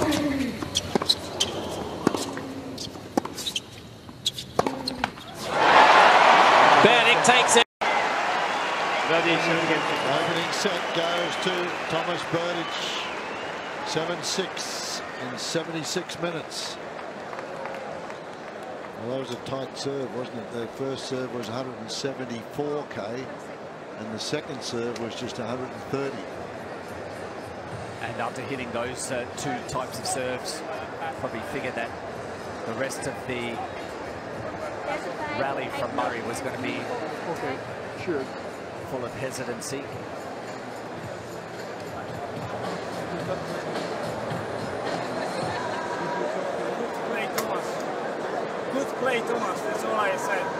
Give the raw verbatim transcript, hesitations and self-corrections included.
Berdych takes it. Opening set goes to Thomas Berdych. seven six in seventy-six minutes. Well, that was a tight serve, wasn't it? The first serve was one hundred seventy-four K, and the second serve was just one hundred thirty. And after hitting those uh, two types of serves, probably figured that the rest of the rally from Murray was going to be okay, sure. full of hesitancy. Good play, Thomas. Good play, Thomas. That's all I said.